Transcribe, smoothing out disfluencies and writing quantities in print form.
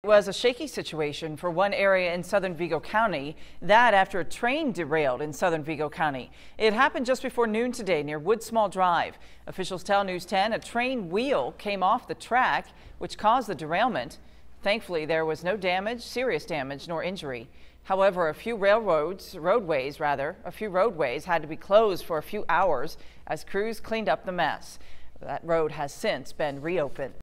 Was a shaky situation for one area in southern Vigo County. That after a train derailed in southern Vigo County. It happened just before noon today near Wood Small Drive. Officials tell News 10 a train wheel came off the track, which caused the derailment. Thankfully, there was no damage, serious damage, nor injury. However, a few roadways had to be closed for a few hours as crews cleaned up the mess. That road has since been reopened.